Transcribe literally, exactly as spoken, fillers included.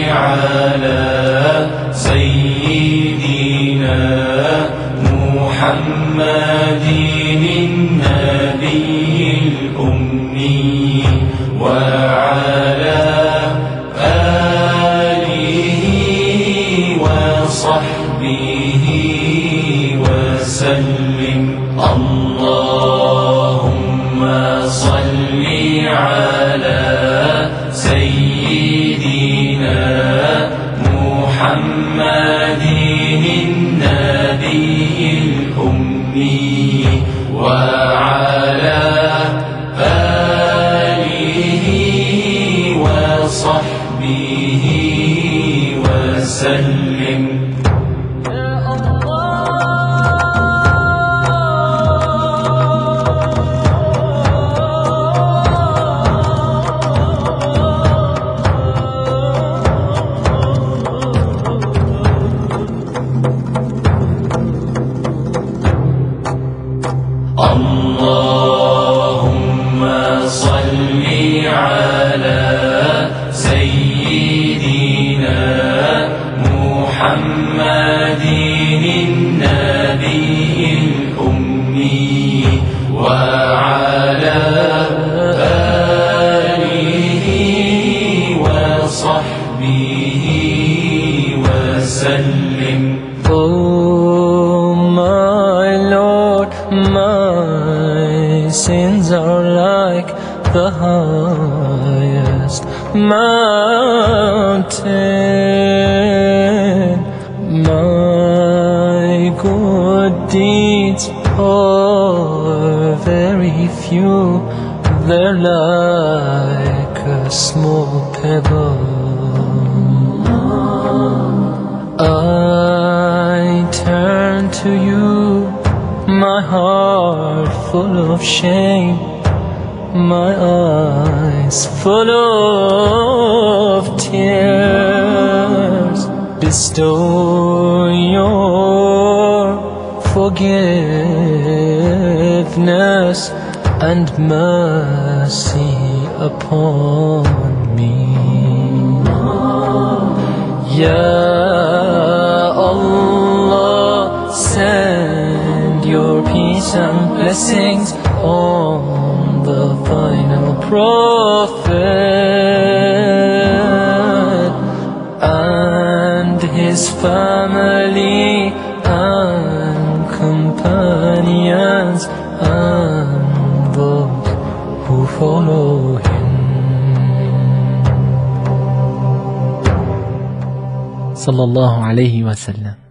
على سيدنا محمد النبي الأمي وعلى آله وصحبه وسلم. اللهم صل على سيدنا محمد النبي الأمي وعلى آله وصحبه وسلم. اللهم صل على سيدنا محمد النبي الأمي وعلى آله وصحبه وسلم. Oh my Lord, my sins are like the highest mountain. My good deeds are very few, they're like a small pebble. I turn to you, my heart full of shame, my eyes full of tears. Bestow your forgiveness and mercy upon me. Ya Allah, send your peace and blessings on the final prophet and his family and companions and those who follow him. Sallallahu alayhi wa sallam.